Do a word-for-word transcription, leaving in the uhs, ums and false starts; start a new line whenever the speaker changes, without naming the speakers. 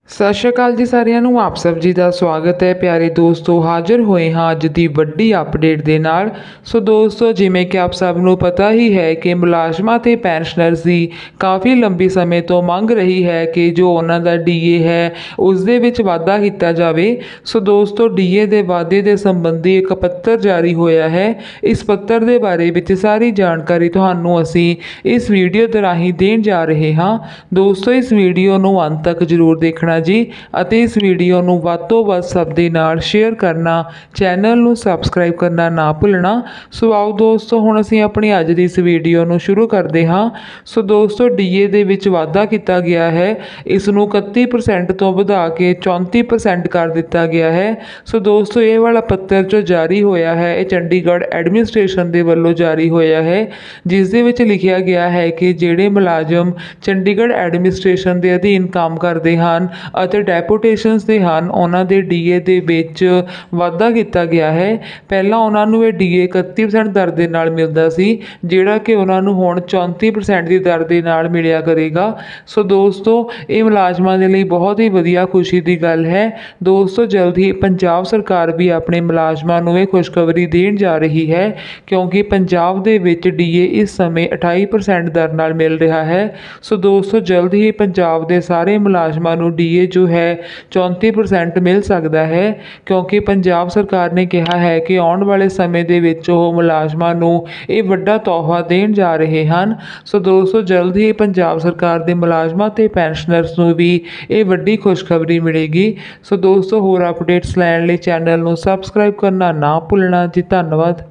ਸਤਿ ਸ਼੍ਰੀ ਅਕਾਲ ਜੀ ਸਾਰਿਆਂ ਨੂੰ। ਆਪ ਸਭ ਜੀ ਦਾ ਸਵਾਗਤ ਹੈ। ਪਿਆਰੇ ਦੋਸਤੋ, ਹਾਜ਼ਰ ਹੋਏ ਹਾਂ ਅੱਜ ਦੀ ਵੱਡੀ ਅਪਡੇਟ ਦੇ ਨਾਲ। ਸੋ ਦੋਸਤੋ, ਜਿਵੇਂ ਕਿ ਆਪ ਸਭ ਨੂੰ ਪਤਾ ਹੀ ਹੈ ਕਿ ਮੁਲਾਜ਼ਮਾਂ ਤੇ ਪੈਨਸ਼ਨਰਸ ਦੀ ਕਾਫੀ ਲੰਬੀ ਸਮੇਂ ਤੋਂ ਮੰਗ ਰਹੀ ਹੈ ਕਿ ਜੋ ਉਹਨਾਂ ਦਾ ਡੀਏ ਹੈ ਉਸ ਦੇ ਵਿੱਚ ਵਾਧਾ ਕੀਤਾ ਜਾਵੇ। ਸੋ ਦੋਸਤੋ, ਡੀਏ ਦੇ ਵਾਧੇ ਦੇ ਸੰਬੰਧੀ ਇੱਕ ਪੱਤਰ ਜਾਰੀ ਹੋਇਆ ਹੈ। ਇਸ ਪੱਤਰ ਦੇ ਬਾਰੇ ਵਿੱਚ ਸਾਰੀ ਜਾਣਕਾਰੀ ਤੁਹਾਨੂੰ ਅਸੀਂ ਇਸ ਵੀਡੀਓ ਦੇ ਰਾਹੀਂ ਦੇਣ ਜਾ ਰਹੇ ਹਾਂ। ਦੋਸਤੋ, ਇਸ ਵੀਡੀਓ ਨੂੰ ਅੰਤ ਤੱਕ ਜ਼ਰੂਰ ਦੇਖਣਾ ਜੀ ਅਤੇ ਇਸ ਵੀਡੀਓ ਨੂੰ ਵੱਧ ਤੋਂ ਵੱਧ ਸਭ ਦੇ ਨਾਲ ਸ਼ੇਅਰ ਕਰਨਾ, ਚੈਨਲ ਨੂੰ ਸਬਸਕ੍ਰਾਈਬ ਕਰਨਾ ਨਾ ਭੁੱਲਣਾ। ਸੋ ਆਓ ਦੋਸਤੋ, ਹੁਣ ਅਸੀਂ ਆਪਣੀ ਅੱਜ ਦੀ ਇਸ ਵੀਡੀਓ ਨੂੰ ਸ਼ੁਰੂ ਕਰਦੇ ਹਾਂ। ਸੋ ਦੋਸਤੋ, ਡੀਏ ਦੇ ਵਿੱਚ ਵਾਧਾ ਕੀਤਾ ਗਿਆ ਹੈ। ਇਸ ਨੂੰ ਇਕੱਤੀ ਪਰਸੈਂਟ ਤੋਂ ਵਧਾ ਕੇ ਚੌਂਤੀ ਪਰਸੈਂਟ ਕਰ ਦਿੱਤਾ ਗਿਆ ਹੈ। ਸੋ ਦੋਸਤੋ, ਇਹ ਵਾਲਾ ਪੱਤਰ ਜੋ ਜਾਰੀ ਹੋਇਆ ਹੈ ਇਹ ਚੰਡੀਗੜ੍ਹ ਐਡਮਿਨਿਸਟ੍ਰੇਸ਼ਨ ਦੇ ਵੱਲੋਂ ਜਾਰੀ ਹੋਇਆ ਹੈ, ਜਿਸ ਦੇ ਵਿੱਚ ਲਿਖਿਆ ਗਿਆ ਹੈ ਕਿ ਜਿਹੜੇ ਮੁਲਾਜ਼ਮ ਚੰਡੀਗੜ੍ਹ ਐਡਮਿਨਿਸਟ੍ਰੇਸ਼ਨ ਦੇ ਅਧੀਨ ਕੰਮ ਕਰਦੇ ਹਨ ਅਤੇ ਡੈਪੂਟੇਸ਼ਨਸ ਦੇ ਹਨ, ਉਹਨਾਂ ਦੇ ਡੀਏ ਦੇ ਵਿੱਚ ਵਾਧਾ ਕੀਤਾ ਗਿਆ ਹੈ। ਪਹਿਲਾਂ ਉਹਨਾਂ ਨੂੰ ਇਹ ਡੀਏ ਇਕੱਤੀ ਪਰਸੈਂਟ ਦਰ ਦੇ ਨਾਲ ਮਿਲਦਾ ਸੀ, ਜਿਹੜਾ ਕਿ ਉਹਨਾਂ ਨੂੰ ਹੁਣ ਚੌਂਤੀ ਪਰਸੈਂਟ ਦੀ ਦਰ ਦੇ ਨਾਲ ਮਿਲਿਆ ਕਰੇਗਾ। ਸੋ ਦੋਸਤੋ, ਇਹ ਮੁਲਾਜ਼ਮਾਂ ਦੇ ਲਈ ਬਹੁਤ ਹੀ ਵਧੀਆ ਖੁਸ਼ੀ ਦੀ ਗੱਲ ਹੈ। ਦੋਸਤੋ, ਜਲਦ ਹੀ ਪੰਜਾਬ ਸਰਕਾਰ ਵੀ ਆਪਣੇ ਮੁਲਾਜ਼ਮਾਂ ਨੂੰ ਇਹ ਖੁਸ਼ਖਬਰੀ ਦੇਣ ਜਾ ਰਹੀ ਹੈ, ਕਿਉਂਕਿ ਪੰਜਾਬ ਦੇ ਵਿੱਚ ਡੀਏ ਇਸ ਸਮੇਂ ਅਠਾਈ ਪਰਸੈਂਟ ਦਰ ਨਾਲ ਮਿਲ ਰਿਹਾ ਹੈ। ਸੋ ਦੋਸਤੋ, ਜਲਦ ਹੀ ਪੰਜਾਬ ਦੇ ਸਾਰੇ ਮੁਲਾਜ਼ਮਾਂ ਨੂੰ ਡੀਏ ਜੋ ਹੈ ਚੌਂਤੀ ਪਰਸੈਂਟ ਮਿਲ ਸਕਦਾ ਹੈ, ਕਿਉਂਕਿ ਪੰਜਾਬ ਸਰਕਾਰ ਨੇ ਕਿਹਾ ਹੈ ਕਿ ਆਉਣ ਵਾਲੇ ਸਮੇਂ ਦੇ ਵਿੱਚ ਉਹ ਮੁਲਾਜ਼ਮਾਂ ਨੂੰ ਇਹ ਵੱਡਾ ਤੋਹਫਾ ਦੇਣ ਜਾ ਰਹੇ ਹਨ। ਸੋ ਦੋਸਤੋ, ਜਲਦ ਹੀ ਪੰਜਾਬ ਸਰਕਾਰ ਦੇ ਮੁਲਾਜ਼ਮਾਂ ਤੇ ਪੈਨਸ਼ਨਰਸ ਨੂੰ ਵੀ ਇਹ ਵੱਡੀ ਖੁਸ਼ਖਬਰੀ ਮਿਲੇਗੀ। ਸੋ ਦੋਸਤੋ, ਹੋਰ ਅਪਡੇਟਸ ਲੈਣ ਲਈ ਚੈਨਲ ਨੂੰ ਸਬਸਕ੍ਰਾਈਬ ਕਰਨਾ ਨਾ ਭੁੱਲਣਾ ਜੀ। ਧੰਨਵਾਦ।